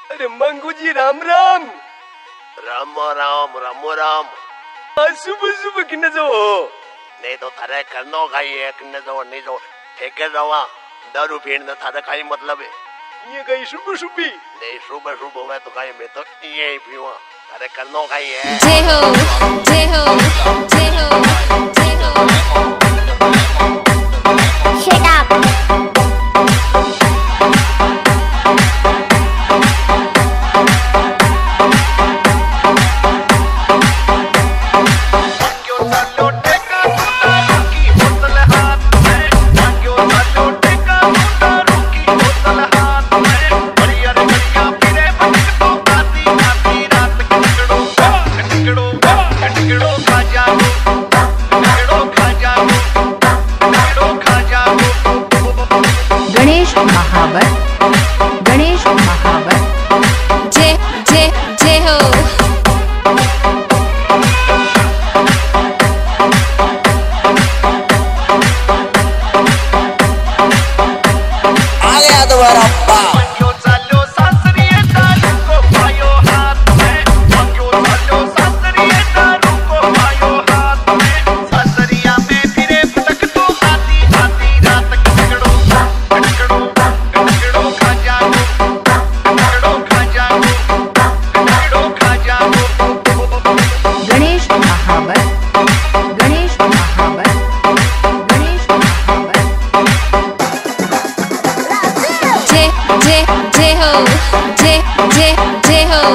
अरे मंगू जी राम राम। राम राम राम राम। सुबह सुबह किन्ने जो नहीं तो थारे करनो खाई है किन्ने जो नहीं जो ठेके जावा दारू पीने थारे खाई मतलब है ये कहीं सुबह सुबह नहीं सुबह सुबह मैं तो खाई मैं तो ये ही पीवा थारे करनो खाई है। जय हो जय हो जय हो जय हो। Shut up. गणेश महावर जय जय जय हो। आ गया तुम्हारा अप्पा। जय हो जय जय जय हो।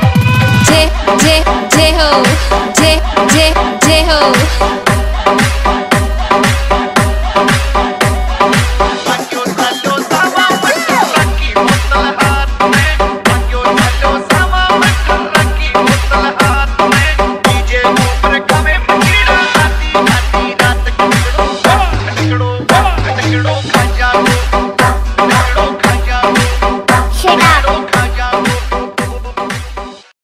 जय जय जय हो जय जय जय हो।